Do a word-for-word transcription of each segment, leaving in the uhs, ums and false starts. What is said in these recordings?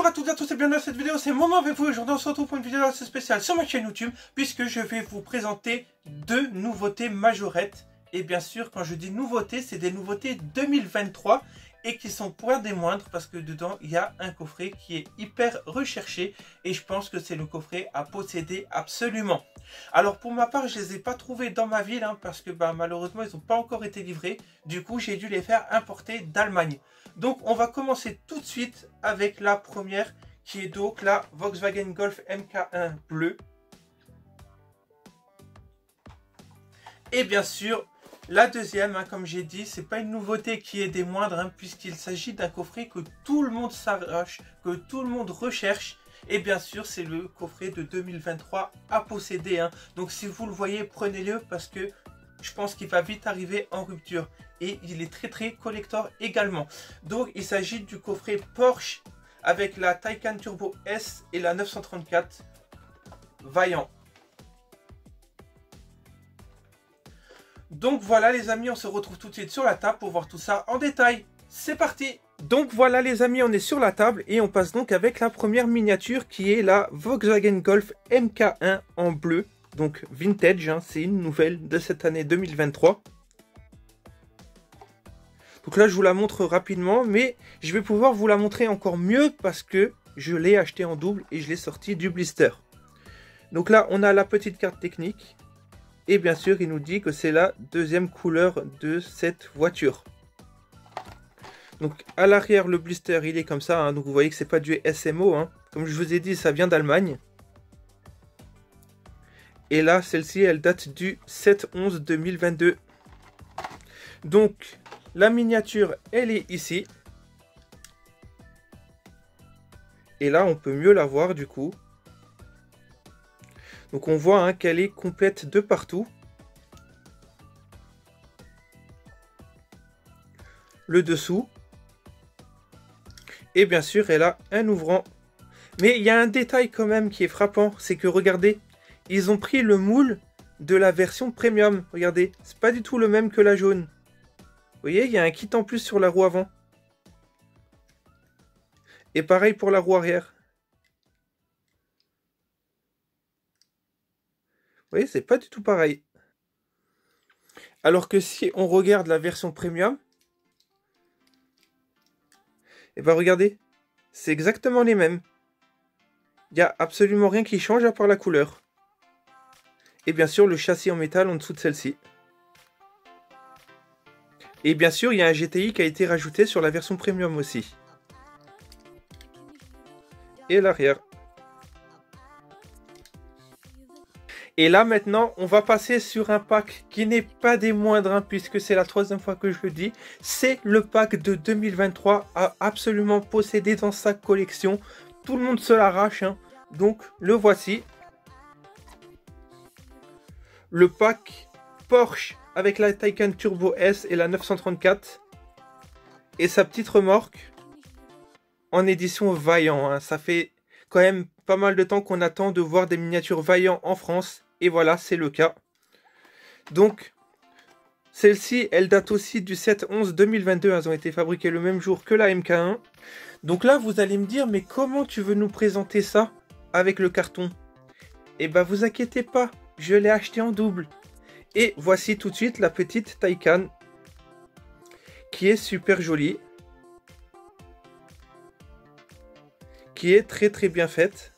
Bonjour à toutes et à tous et bienvenue dans cette vidéo, c'est Momo avec vous. Aujourd'hui on se retrouve pour une vidéo assez spéciale sur ma chaîne YouTube, puisque je vais vous présenter deux nouveautés majorettes. Et bien sûr, quand je dis nouveautés, c'est des nouveautés deux mille vingt-trois et qui sont point des moindres, parce que dedans il y a un coffret qui est hyper recherché et je pense que c'est le coffret à posséder absolument. Alors pour ma part, je les ai pas trouvés dans ma ville, hein, parce que bah, malheureusement ils n'ont pas encore été livrés. Du coup j'ai dû les faire importer d'Allemagne. Donc on va commencer tout de suite avec la première, qui est donc la Volkswagen Golf M K un bleu. Et bien sûr, la deuxième, hein, comme j'ai dit, c'est pas une nouveauté qui est des moindres, hein, puisqu'il s'agit d'un coffret que tout le monde s'arrache, que tout le monde recherche. Et bien sûr, c'est le coffret de deux mille vingt-trois à posséder, hein. Donc si vous le voyez, prenez-le parce que je pense qu'il va vite arriver en rupture. Et il est très très collector également. Donc il s'agit du coffret Porsche avec la Taycan Turbo S et la neuf cent trente-quatre Vaillant. Donc voilà les amis, on se retrouve tout de suite sur la table pour voir tout ça en détail. C'est parti! Donc voilà les amis, on est sur la table et on passe donc avec la première miniature qui est la Volkswagen Golf M K un en bleu. Donc vintage, hein, c'est une nouvelle de cette année deux mille vingt-trois. Donc là je vous la montre rapidement, mais je vais pouvoir vous la montrer encore mieux parce que je l'ai acheté en double et je l'ai sorti du blister. Donc là on a la petite carte technique. Et bien sûr, il nous dit que c'est la deuxième couleur de cette voiture. Donc à l'arrière, le blister, il est comme ça. Hein, donc vous voyez que c'est pas du S M O. Hein. Comme je vous ai dit, ça vient d'Allemagne. Et là, celle-ci, elle date du sept onze deux mille vingt-deux. Donc, la miniature, elle est ici. Et là, on peut mieux la voir du coup. Donc on voit hein, qu'elle est complète de partout. Le dessous. Et bien sûr, elle a un ouvrant. Mais il y a un détail quand même qui est frappant. C'est que regardez, ils ont pris le moule de la version premium. Regardez, c'est pas du tout le même que la jaune. Vous voyez, il y a un kit en plus sur la roue avant. Et pareil pour la roue arrière. Vous voyez, c'est pas du tout pareil. Alors que si on regarde la version premium, et bien regardez, c'est exactement les mêmes. Il n'y a absolument rien qui change à part la couleur. Et bien sûr, le châssis en métal en dessous de celle-ci. Et bien sûr, il y a un G T I qui a été rajouté sur la version premium aussi. Et l'arrière. Et là maintenant, on va passer sur un pack qui n'est pas des moindres, hein, puisque c'est la troisième fois que je le dis. C'est le pack de deux mille vingt-trois à absolument posséder dans sa collection. Tout le monde se l'arrache, hein. Donc le voici. Le pack Porsche avec la Taycan Turbo S et la neuf cent trente-quatre. Et sa petite remorque en édition Vaillant, hein. Ça fait quand même pas mal de temps qu'on attend de voir des miniatures Vaillant en France. Et voilà, c'est le cas. Donc, celle-ci, elle date aussi du sept onze deux mille vingt-deux. Elles ont été fabriquées le même jour que la M K un. Donc là, vous allez me dire, mais comment tu veux nous présenter ça avec le carton? Eh ben, vous inquiétez pas, je l'ai acheté en double. Et voici tout de suite la petite Taycan, qui est super jolie. Qui est très très bien faite.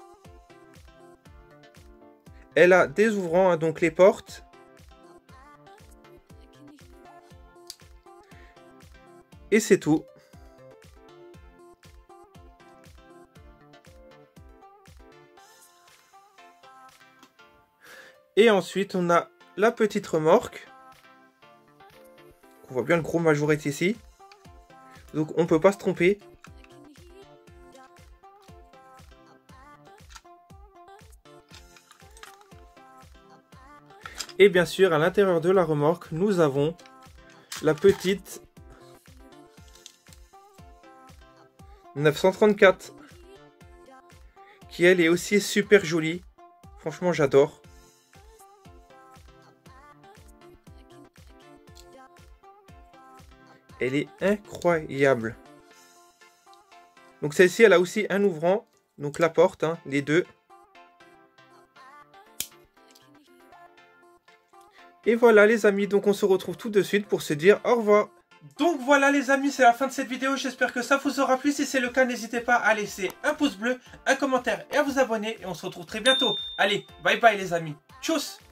Elle a des ouvrants, hein, donc les portes. Et c'est tout. Et ensuite, on a la petite remorque. On voit bien le gros majorette ici. Donc on ne peut pas se tromper. Et bien sûr, à l'intérieur de la remorque, nous avons la petite neuf cent trente-quatre. Qui elle est aussi super jolie. Franchement, j'adore. Elle est incroyable. Donc celle-ci, elle a aussi un ouvrant. Donc la porte, hein, les deux. Et voilà les amis, donc on se retrouve tout de suite pour se dire au revoir. Donc voilà les amis, c'est la fin de cette vidéo, j'espère que ça vous aura plu. Si c'est le cas, n'hésitez pas à laisser un pouce bleu, un commentaire et à vous abonner. Et on se retrouve très bientôt. Allez, bye bye les amis. Tchuss!